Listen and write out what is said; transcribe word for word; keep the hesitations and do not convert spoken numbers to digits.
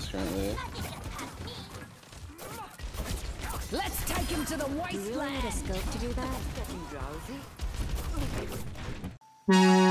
this currently. Let's take him to the wasteland. You really need a scope to do that? Drowsy?